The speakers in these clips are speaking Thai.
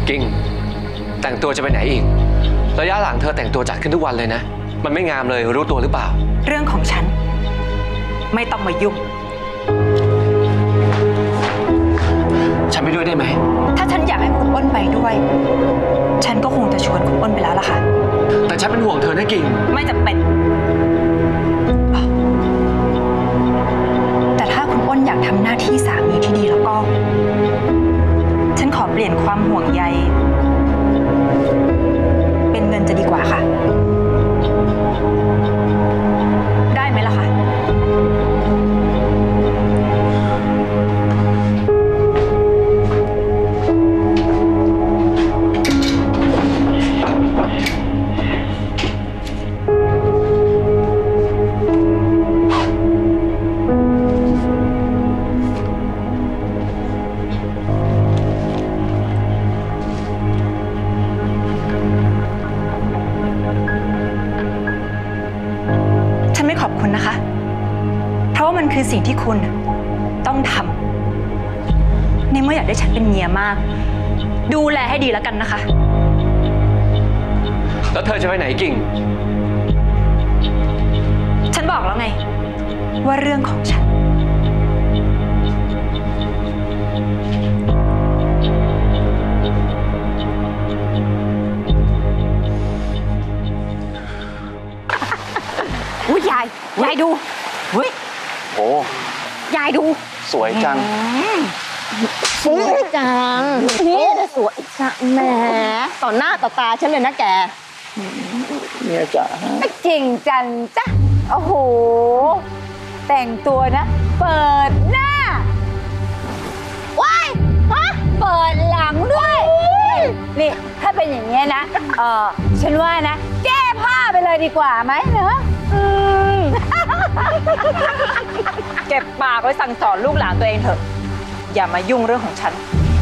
กิ่งแต่งตัวจะไปไหนอีกระยะหลังเธอแต่งตัวจัดขึ้นทุกวันเลยนะมันไม่งามเลยรู้ตัวหรือเปล่าเรื่องของฉันไม่ต้องมายุ่งฉันไปด้วยได้ไหมถ้าฉันอยากให้คุณอ้นไปด้วยฉันก็คงจะชวนคุณอ้นไปแล้วล่ะค่ะแต่ฉันเป็นห่วงเธอนะกิ่งไม่จำเป็นแต่ถ้าคุณอ้นอยากทำหน้าที่สามีที่ดีแล้วก็ฉันขอเปลี่ยนความห่วงใยเป็นเงินจะดีกว่าค่ะได้ไหมล่ะคะขอบคุณนะคะเพราะว่ามันคือสิ่งที่คุณต้องทำในเมื่ออยากได้ฉันเป็นเมียมากดูแลให้ดีแล้วกันนะคะแล้วเธอจะไปไหนกิ่งฉันบอกแล้วไงว่าเรื่องของฉันยายดูเฮ้ยโอ้ยายดูสวยจังสวยจังนี่สวยจังแหมต่อหน้าต่อตาฉันเลยนะแกเนี่ยจ๋าจริงจังจ้ะโอ้โหแต่งตัวนะเปิดหน้าว้ายฮะเปิดหลังด้วยนี่ถ้าเป็นอย่างเงี้ยนะฉันว่านะแก้ผ้าไปเลยดีกว่าไหมเนอะเก็บปากไว้สั่งสอนลูกหลานตัวเองเถอะอย่ามายุ่งเรื่องของฉัน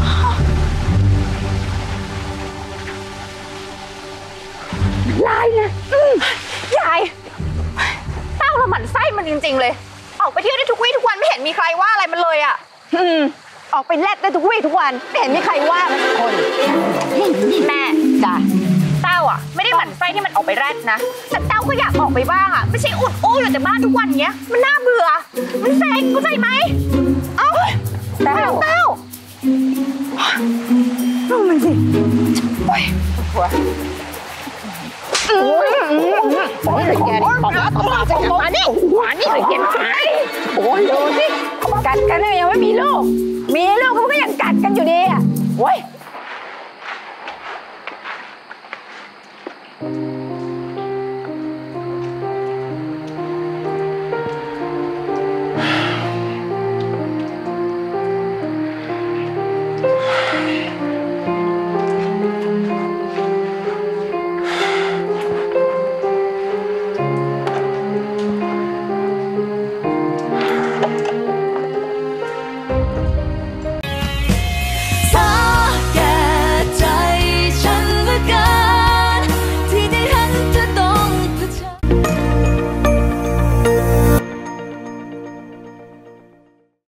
ลายนะยายเต้าเราหมั่นไส้มันจริงๆเลยออกไปเที่ยวได้ทุกวี่ทุกวันไม่เห็นมีใครว่าอะไรมันเลยอ่ะออกไปแลกได้ทุกวี่ทุกวันไม่เห็นมีใครว่ามันสักคนแม่จ้ะเต้าอ่ะไม่ได้หมั่นไส้ที่มันออกไปแรดนะแต่เต้าก็อยากออกไปบ้างอ่ะไม่ใช่อุดอู้อยู่แต่บ้านทุกวันเงี้ยมันน่าเบื่อมันเซ็งเข้าใจไหมเอ้าเต้าดูมันสิโอ้ยหัวโอ้ยแกนี่ตบแล้วตบมาจะมานี่มานี่เลยแกโอ้ยดูสิกัดกันยังไม่มีลูกมีลูกเขาก็ยังกัดกันอยู่ดีอ่ะโอ้ย